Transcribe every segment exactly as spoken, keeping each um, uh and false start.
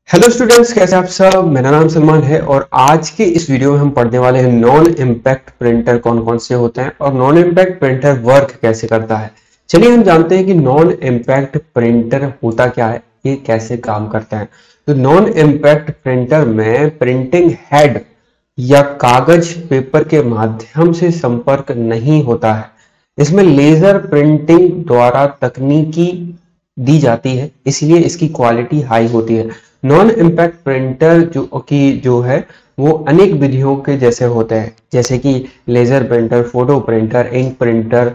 Hello students, कैसे आप सब। मेरा नाम सलमान है और आज के इस वीडियो में हम पढ़ने वाले हैं नॉन इम्पैक्ट प्रिंटर कौन कौन से होते हैं और नॉन इम्पैक्ट प्रिंटर वर्क कैसे करता है। चलिए हम जानते हैं कि नॉन इम्पैक्ट प्रिंटर होता क्या है, ये कैसे काम करता है। तो नॉन इम्पैक्ट प्रिंटर में प्रिंटिंग हेड या कागज पेपर के माध्यम से संपर्क नहीं होता है। इसमें लेजर प्रिंटिंग द्वारा तकनीकी दी जाती है, इसलिए इसकी क्वालिटी हाई होती है। नॉन इम्पैक्ट प्रिंटर जो की जो है वो अनेक विधियों के जैसे होते हैं, जैसे कि laser printer, photo printer, ink printer,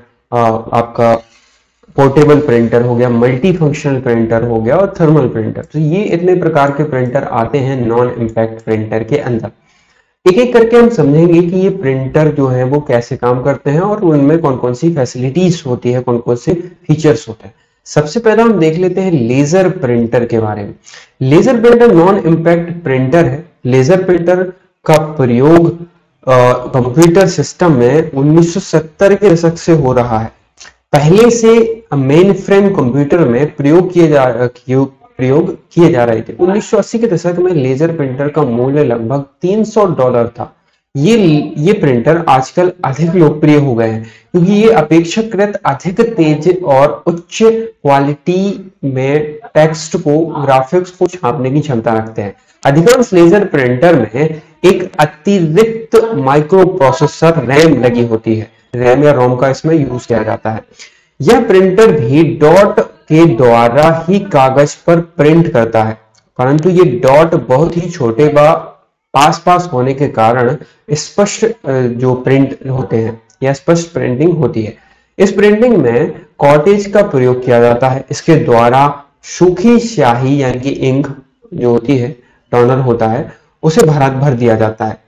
आपका पोर्टेबल प्रिंटर हो गया, मल्टी फंक्शनल प्रिंटर हो गया और थर्मल प्रिंटर। तो ये इतने प्रकार के प्रिंटर आते हैं नॉन इम्पैक्ट प्रिंटर के अंदर। एक एक करके हम समझेंगे कि ये प्रिंटर जो है वो कैसे काम करते हैं और उनमें कौन कौन सी फैसिलिटीज होती है, कौन कौन से फीचर्स होते हैं। सबसे पहला हम देख लेते हैं लेजर प्रिंटर के बारे में। Laser printer non impact printer है। लेजर प्रिंटर का प्रयोग कंप्यूटर सिस्टम में उन्नीस सौ सत्तर के दशक से हो रहा है। पहले से मेन फ्रेम कंप्यूटर में प्रयोग किए जा प्रयोग किए जा रहे थे। उन्नीस सौ अस्सी के दशक में लेजर प्रिंटर का मूल्य लगभग तीन सौ डॉलर था। ये ये प्रिंटर आजकल अधिक लोकप्रिय हो गए हैं क्योंकि ये अपेक्षाकृत अधिक तेज और उच्च क्वालिटी में टेक्स्ट को, ग्राफिक्स को छापने की क्षमता रखते हैं। अधिकांश लेजर प्रिंटर में एक अतिरिक्त माइक्रो प्रोसेसर रैम लगी होती है। रैम या रोम का इसमें यूज किया जाता है। यह प्रिंटर भी डॉट के द्वारा ही कागज पर प्रिंट करता है, परंतु ये डॉट बहुत ही छोटे व पास पास होने के कारण स्पष्ट जो प्रिंट होते हैं या स्पष्ट प्रिंटिंग होती है। इस प्रिंटिंग में कॉटेज का प्रयोग किया जाता है। इसके द्वारा सूखी स्याही यानी कि इंक जो होती है, टोनर होता है, उसे भर भर दिया जाता है।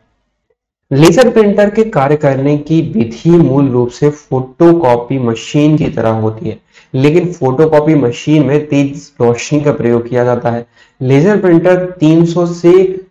लेजर प्रिंटर के कार्य करने की विधि मूल रूप से फोटोकॉपी मशीन की तरह होती है, लेकिन फोटोकॉपी मशीन में तेज रोशनी का प्रयोग किया जाता है। लेजर प्रिंटर तीन सौ से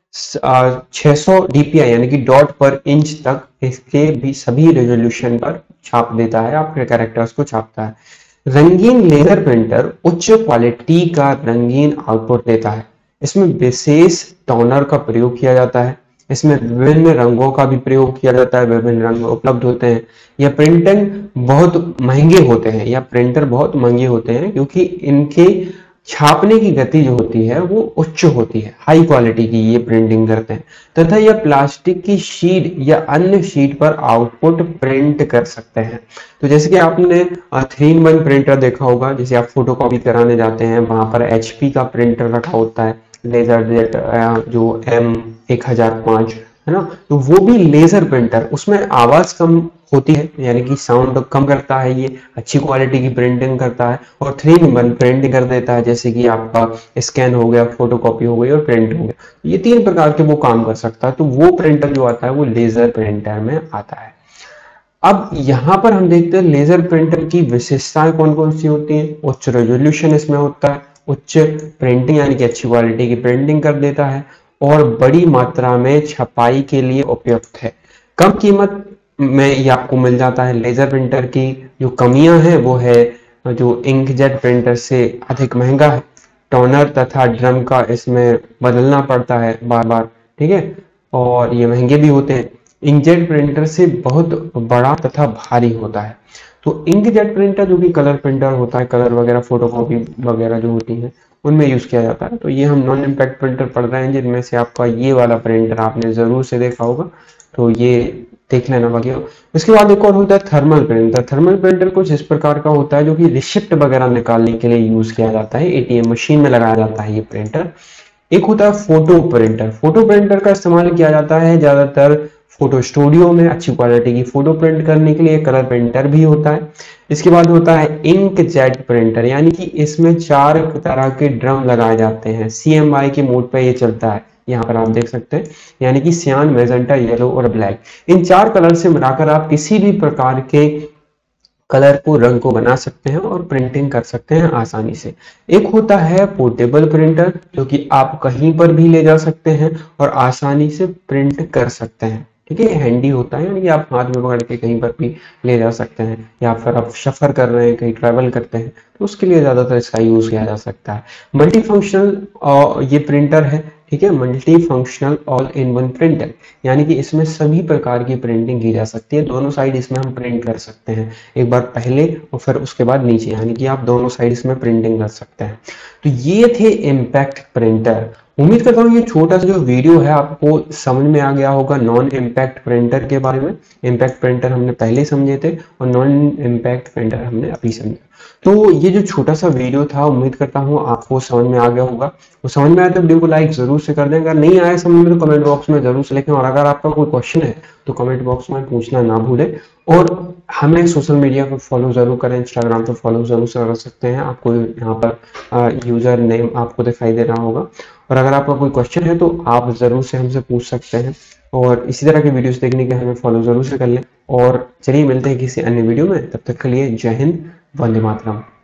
छह सौ डीपीआई यानी कि डॉट पर इंच तक इसके भी सभी रेजोल्यूशन पर छाप देता है, आपके कैरेक्टर्स को छापता है। रंगीन लेजर प्रिंटर उच्च क्वालिटी का रंगीन आउटपुट देता है। इसमें विशेष टोनर का प्रयोग किया जाता है। इसमें विभिन्न रंगों का भी प्रयोग किया जाता है, विभिन्न रंग उपलब्ध होते हैं। यह प्रिंटिंग बहुत महंगे होते हैं या प्रिंटर बहुत महंगे होते हैं क्योंकि इनके छापने की गति जो होती है वो उच्च होती है, हाई क्वालिटी की ये प्रिंटिंग करते हैं, तथा यह प्लास्टिक की शीट या अन्य शीट पर आउटपुट प्रिंट कर सकते हैं। तो जैसे कि आपने थ्री इन वन प्रिंटर देखा होगा, जैसे आप फोटोकॉपी कराने जाते हैं, वहां पर एचपी का प्रिंटर रखा होता है, लेजर जेट जो एम एक हजार पांच है ना, तो वो भी लेजर प्रिंटर, उसमें आवाज कम होती है यानी कि साउंड कम करता है, ये अच्छी क्वालिटी की प्रिंटिंग करता है और थ्री इन वन प्रिंट कर देता है, जैसे कि आपका स्कैन हो गया, फोटोकॉपी हो गई और प्रिंट हो गया। ये तीन प्रकार के वो काम कर सकता है। तो वो प्रिंटर जो आता है वो लेजर प्रिंटर में आता है। अब यहाँ पर हम देखते हैं लेजर प्रिंटर की विशेषताएं कौन कौन सी होती हैं। उच्च रेजोल्यूशन इसमें होता है, उच्च प्रिंटिंग यानी कि अच्छी क्वालिटी की प्रिंटिंग कर देता है और बड़ी मात्रा में छपाई के लिए उपयुक्त है। कम कीमत में ये आपको मिल जाता है। लेजर प्रिंटर की जो कमियां हैं वो है जो इंकजेट प्रिंटर से अधिक महंगा है, टोनर तथा ड्रम का इसमें बदलना पड़ता है बार बार, ठीक है, और ये महंगे भी होते हैं। इंकजेट प्रिंटर से बहुत बड़ा तथा भारी होता है। तो इंकजेट प्रिंटर जो कि कलर प्रिंटर होता है, कलर वगैरह फोटोकॉपी वगैरह जो होती है उनमें यूज किया जाता है। तो ये हम नॉन इम्पैक्ट प्रिंटर पढ़ रहे हैं, जिनमें से आपका ये वाला प्रिंटर आपने जरूर से देखा होगा, तो ये देख लेना बाकी। उसके बाद एक और होता है थर्मल प्रिंटर। थर्मल प्रिंटर कुछ इस प्रकार का होता है जो कि रिसिप्ट वगैरह निकालने के लिए यूज किया जाता है, एटीएम मशीन में लगाया जाता है ये प्रिंटर। एक होता है फोटो प्रिंटर। फोटो प्रिंटर का इस्तेमाल किया जाता है ज्यादातर फोटो स्टूडियो में अच्छी क्वालिटी की फोटो प्रिंट करने के लिए। कलर प्रिंटर भी होता है। इसके बाद होता है इंकजेट प्रिंटर, यानी कि इसमें चार तरह के ड्रम लगाए जाते हैं। सीएमवाई के मोड पे ये चलता है, यहाँ पर आप देख सकते हैं, यानी कि सियान, मैजेंटा, येलो और ब्लैक, इन चार कलर से मिलाकर आप किसी भी प्रकार के कलर को, रंग को बना सकते हैं और प्रिंटिंग कर सकते हैं आसानी से। एक होता है पोर्टेबल प्रिंटर, जो कि आप कहीं पर भी ले जा सकते हैं और आसानी से प्रिंट कर सकते हैं, ठीक है, हैंडी होता है, यानी कि आप हाथ में पकड़ के कहीं पर भी ले जा सकते हैं, या फिर आप सफ़र कर रहे हैं, कहीं ट्रैवल करते हैं, तो उसके लिए ज़्यादातर इसका यूज़ किया जा सकता है। मल्टी फंक्शनल ये प्रिंटर है, ठीक है, multi functional all in one printer, यानी कि इसमें सभी प्रकार की प्रिंटिंग की जा सकती है। दोनों साइड इसमें हम प्रिंट कर सकते हैं, एक बार पहले और फिर उसके बाद नीचे, यानी कि आप दोनों साइड इसमें प्रिंटिंग कर सकते हैं। तो ये थे इम्पैक्ट प्रिंटर। उम्मीद करता हूँ ये छोटा सा जो वीडियो है आपको समझ में आ गया होगा नॉन इम्पैक्ट प्रिंटर के बारे में। इम्पैक्ट प्रिंटर हमने पहले समझे थे और नॉन इम्पैक्ट प्रिंटर हमने अभी समझा। तो ये जो छोटा सा वीडियो था, उम्मीद करता हूँ आपको समझ में आ गया होगा। तो समझ में आया तो वीडियो को लाइक जरूर से कर दें, अगर नहीं आया समझ में तो कमेंट बॉक्स में जरूर से लिखें, और अगर आपका कोई क्वेश्चन है तो कमेंट बॉक्स में पूछना ना भूलें। और हमें सोशल मीडिया पर फॉलो जरूर करें, इंस्टाग्राम पर फॉलो जरूर से कर सकते हैं, आपको यहाँ पर यूजर नेम आपको दिखाई दे रहा होगा। और अगर आपका कोई क्वेश्चन है तो आप जरूर से हमसे पूछ सकते हैं, और इसी तरह के वीडियोस देखने के हमें फॉलो जरूर से कर लें। और चलिए मिलते हैं किसी अन्य वीडियो में, तब तक के लिए जय हिंद, वंदे मातरम।